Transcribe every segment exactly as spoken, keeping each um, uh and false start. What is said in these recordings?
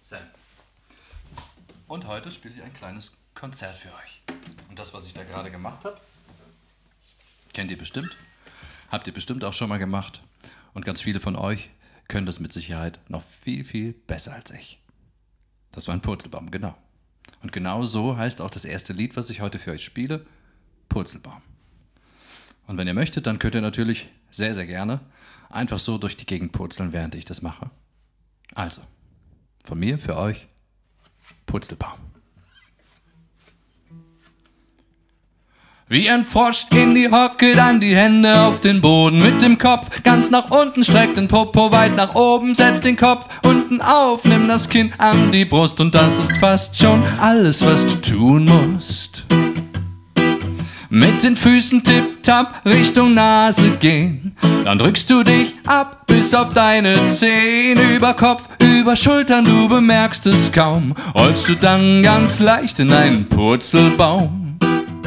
Sam. Und heute spiele ich ein kleines Konzert für euch. Und das, was ich da gerade gemacht habe, kennt ihr bestimmt. Habt ihr bestimmt auch schon mal gemacht. Und ganz viele von euch können das mit Sicherheit noch viel, viel besser als ich. Das war ein Purzelbaum, genau. Und genau so heißt auch das erste Lied, was ich heute für euch spiele, Purzelbaum. Und wenn ihr möchtet, dann könnt ihr natürlich sehr, sehr gerne einfach so durch die Gegend purzeln, während ich das mache. Also, von mir für euch, Purzelbaum. Wie ein Frosch in die Hocke, dann die Hände auf den Boden, mit dem Kopf ganz nach unten, streckt den Popo weit nach oben, setzt den Kopf unten auf, nimm das Kinn an die Brust und das ist fast schon alles, was du tun musst. Mit den Füßen tipptapp Richtung Nase gehen, dann drückst du dich ab bis auf deine Zehen, über Kopf, über Schultern, du bemerkst es kaum, rollst du dann ganz leicht in einen Purzelbaum.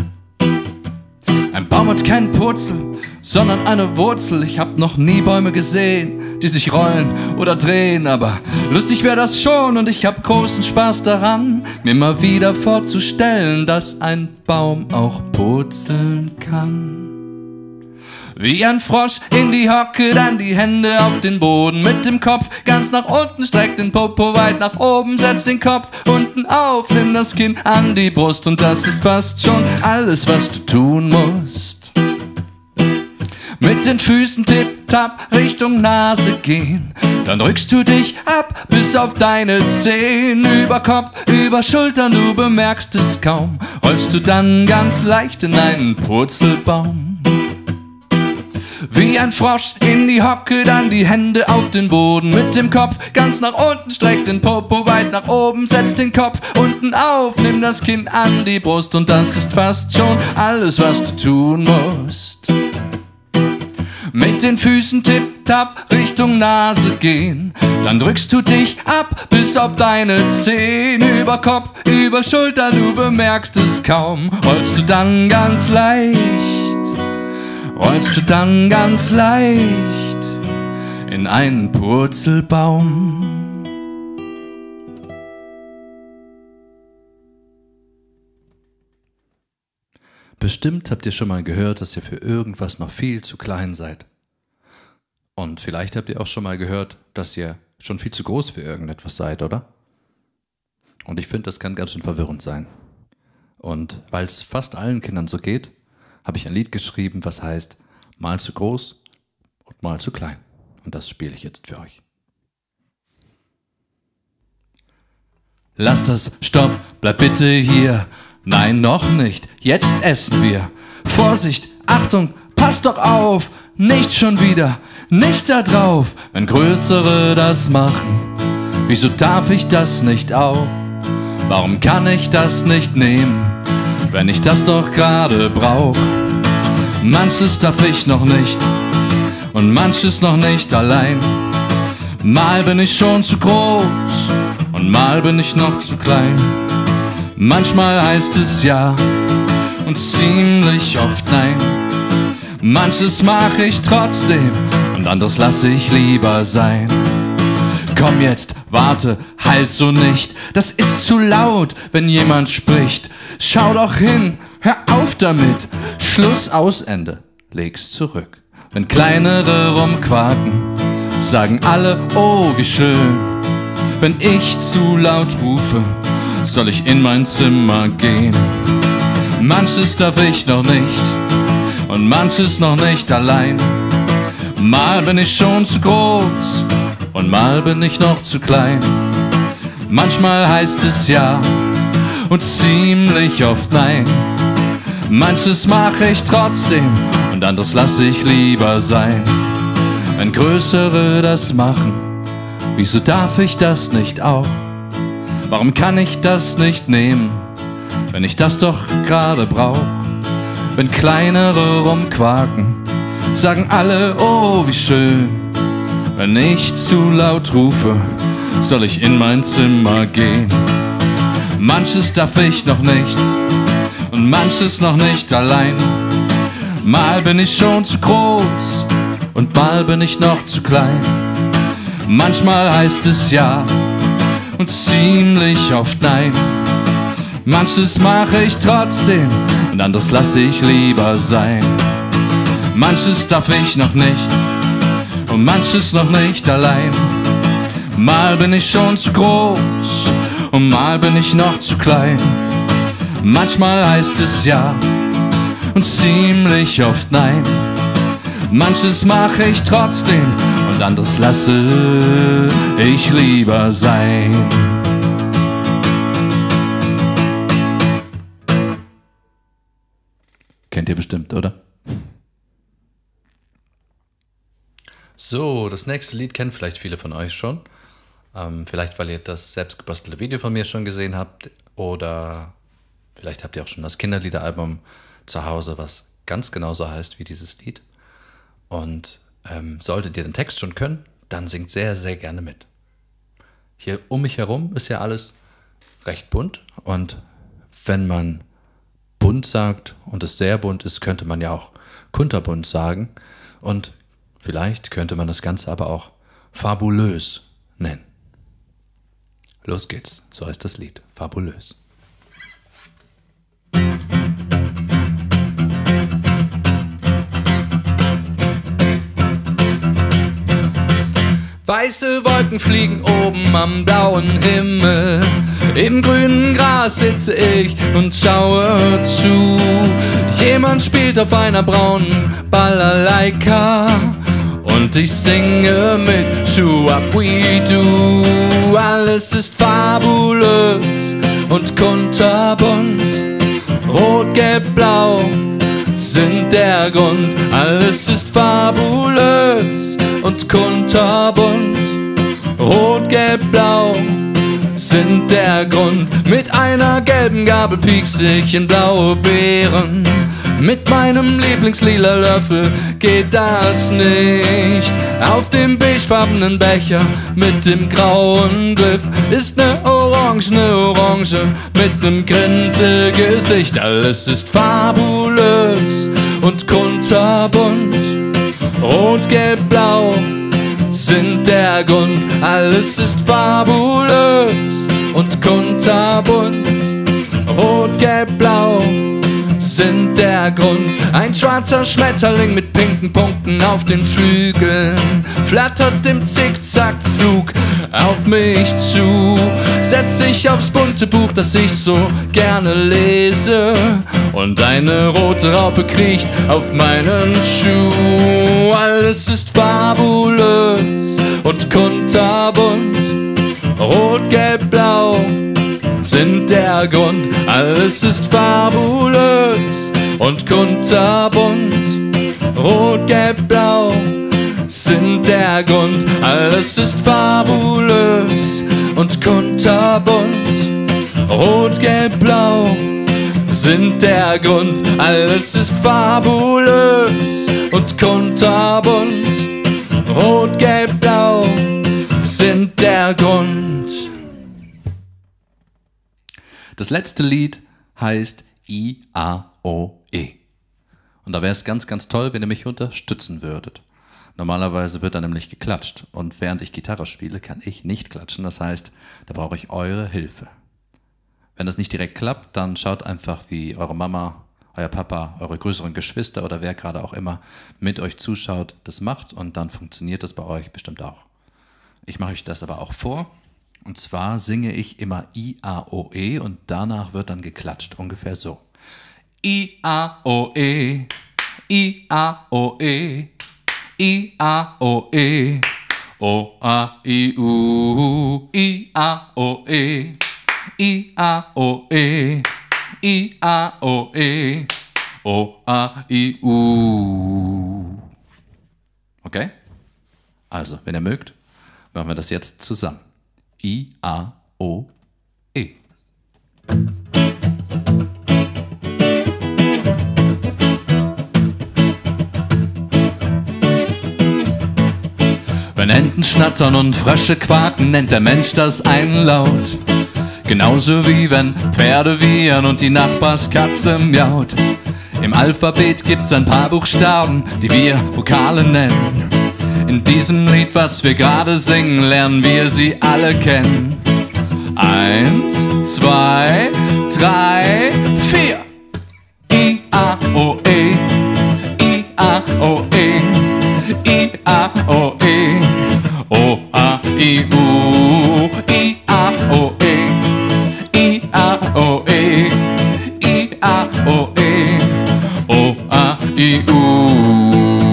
Ein Baum hat keinen Purzel, sondern eine Wurzel. Ich hab noch nie Bäume gesehen, die sich rollen oder drehen, aber lustig wäre das schon und ich hab großen Spaß daran, mir mal wieder vorzustellen, dass ein Baum auch purzeln kann. Wie ein Frosch in die Hocke, dann die Hände auf den Boden, mit dem Kopf ganz nach unten, streckt den Popo weit nach oben, setzt den Kopf unten auf, nimm das Kinn an die Brust und das ist fast schon alles, was du tun musst. Mit den Füßen tipptapp Richtung Nase gehen, dann drückst du dich ab bis auf deine Zehen, über Kopf, über Schultern, du bemerkst es kaum, rollst du dann ganz leicht in einen Purzelbaum. Wie ein Frosch in die Hocke, dann die Hände auf den Boden, mit dem Kopf ganz nach unten, streckt den Popo weit nach oben, setzt den Kopf unten auf, nimm das Kinn an die Brust und das ist fast schon alles, was du tun musst. Mit den Füßen tipptapp Richtung Nase gehen, dann drückst du dich ab bis auf deine Zehen, über Kopf, über Schulter, du bemerkst es kaum, rollst du dann ganz leicht, rollst du dann ganz leicht in einen Purzelbaum. Bestimmt habt ihr schon mal gehört, dass ihr für irgendwas noch viel zu klein seid. Und vielleicht habt ihr auch schon mal gehört, dass ihr schon viel zu groß für irgendetwas seid, oder? Und ich finde, das kann ganz schön verwirrend sein. Und weil es fast allen Kindern so geht, habe ich ein Lied geschrieben, was heißt mal zu groß und mal zu klein. Und das spiele ich jetzt für euch. Lass das, stopp, bleib bitte hier. Nein, noch nicht, jetzt essen wir. Vorsicht, Achtung, pass doch auf, nicht schon wieder, nicht da drauf. Wenn Größere das machen, wieso darf ich das nicht auch? Warum kann ich das nicht nehmen, wenn ich das doch gerade brauch? Manches darf ich noch nicht und manches noch nicht allein. Mal bin ich schon zu groß und mal bin ich noch zu klein. Manchmal heißt es ja und ziemlich oft nein. Manches mache ich trotzdem und anderes lasse ich lieber sein. Komm jetzt, warte, halt so nicht, das ist zu laut, wenn jemand spricht. Schau doch hin, hör auf damit, Schluss, aus, Ende, leg's zurück. Wenn kleinere rumquaken, sagen alle, oh wie schön. Wenn ich zu laut rufe, soll ich in mein Zimmer gehen. Manches darf ich noch nicht und manches noch nicht allein. Mal bin ich schon zu groß und mal bin ich noch zu klein. Manchmal heißt es ja und ziemlich oft nein. Manches mache ich trotzdem und anderes lasse ich lieber sein. Wenn Größere das machen, wieso darf ich das nicht auch? Warum kann ich das nicht nehmen, wenn ich das doch gerade brauch? Wenn Kleinere rumquaken, sagen alle, oh wie schön. Wenn ich zu laut rufe, soll ich in mein Zimmer gehen. Manches darf ich noch nicht und manches noch nicht allein. Mal bin ich schon zu groß und mal bin ich noch zu klein. Manchmal heißt es ja und ziemlich oft nein. Manches mache ich trotzdem und anderes lasse ich lieber sein. Manches darf ich noch nicht und manches noch nicht allein. Mal bin ich schon zu groß und mal bin ich noch zu klein. Manchmal heißt es ja und ziemlich oft nein. Manches mache ich trotzdem und anderes lasse ich lieber sein. Kennt ihr bestimmt, oder? So, das nächste Lied kennen vielleicht viele von euch schon. Ähm, vielleicht, weil ihr das selbstgebastelte Video von mir schon gesehen habt. Oder vielleicht habt ihr auch schon das Kinderliederalbum zu Hause, was ganz genauso heißt wie dieses Lied. Und ähm, solltet ihr den Text schon können, dann singt sehr, sehr gerne mit. Hier um mich herum ist ja alles recht bunt. Und wenn man bunt sagt und es sehr bunt ist, könnte man ja auch kunterbunt sagen. Und vielleicht könnte man das Ganze aber auch fabulös nennen. Los geht's, so heißt das Lied, fabulös. Weiße Wolken fliegen oben am blauen Himmel. Im grünen Gras sitze ich und schaue zu. Jemand spielt auf einer braunen Balalaika und ich singe mit Shuapuidu. Alles ist fabulös und kunterbunt. Rot, gelb, blau sind der Grund. Alles ist fabulös und kunterbunt. Rot, gelb, blau sind der Grund. Mit einer gelben Gabel piekse ich in blaue Beeren. Mit meinem Lieblingslila Löffel geht das nicht. Auf dem beigefarbenen Becher mit dem grauen Griff ist ne Orange, ne Orange mit nem Grinsegesicht. Alles ist fabulös und kunterbunt. Rot, gelb, blau sind der Grund. Alles ist fabulös und kunterbunt. Rot, gelb, blau sind der Grund. Ein schwarzer Schmetterling mit pinken Punkten auf den Flügeln flattert im Zickzackflug auf mich zu. Setzt sich aufs bunte Buch, das ich so gerne lese, und eine rote Raupe kriecht auf meinen Schuh. Alles ist fabulös und kunterbunt. Rot, gelb, blau sind der Grund. Alles ist fabulös und kunterbunt. Rot, gelb, blau sind der Grund. Alles ist fabulös und kunterbunt. Rot, gelb, blau sind der Grund. Alles ist fabulös und kunterbunt. Rot, gelb, blau sind der Grund. Das letzte Lied heißt I A O E. Und da wäre es ganz, ganz toll, wenn ihr mich unterstützen würdet. Normalerweise wird da nämlich geklatscht. Und während ich Gitarre spiele, kann ich nicht klatschen. Das heißt, da brauche ich eure Hilfe. Wenn das nicht direkt klappt, dann schaut einfach, wie eure Mama, euer Papa, eure größeren Geschwister oder wer gerade auch immer mit euch zuschaut, das macht. Und dann funktioniert das bei euch bestimmt auch. Ich mache euch das aber auch vor. Und zwar singe ich immer I A O E und danach wird dann geklatscht, ungefähr so. I A O E, I A O E, I A O E, O A I U, I A O E, I A O E, I A O E, O A I U. Okay? Also, wenn ihr mögt, machen wir das jetzt zusammen. I A O E. Wenn Enten schnattern und Frösche quaken, nennt der Mensch das einen Laut. Genauso wie wenn Pferde wiehern und die Nachbarskatze miaut. Im Alphabet gibt's ein paar Buchstaben, die wir Vokale nennen. In diesem Lied, was wir gerade singen, lernen wir sie alle kennen. Eins, zwei, drei, vier. I, A, O, E. I, A, O, E. I, A, O, E. O, A, I, U. I, A, O, E. I, A, O, E. I, A, O, E. O, A, I, U.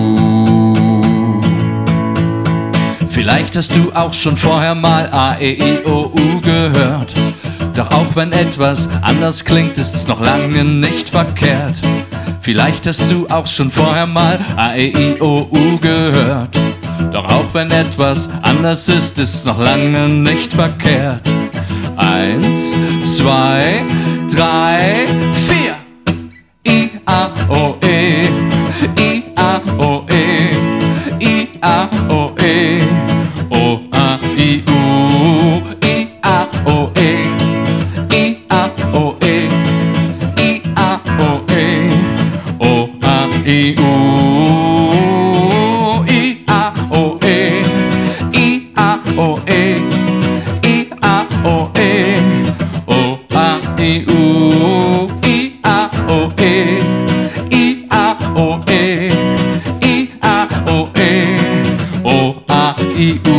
Vielleicht hast du auch schon vorher mal A, E, I, O, U gehört. Doch auch wenn etwas anders klingt, ist es noch lange nicht verkehrt. Vielleicht hast du auch schon vorher mal A, E, I, O, U gehört. Doch auch wenn etwas anders ist, ist es noch lange nicht verkehrt. Eins, zwei, drei, vier. I, A, O, E. I, A, O, E. I, A, O, E. O, A, I, U. I, A, O, E. I, A, O, E. I, A, O, E. O, A, I, U. I, A, O, E. I, A, O, E. I, A, O, E. O, A, I, U. I, A, O, E. I, A, O, E. I, A, O, E. O, A, I, U.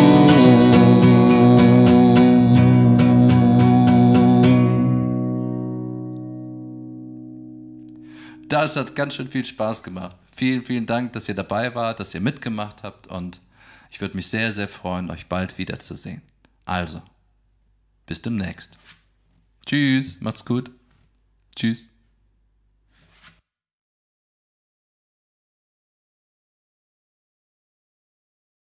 Das hat ganz schön viel Spaß gemacht. Vielen, vielen Dank, dass ihr dabei wart, dass ihr mitgemacht habt und ich würde mich sehr, sehr freuen, euch bald wiederzusehen. Also, bis demnächst. Tschüss, macht's gut. Tschüss.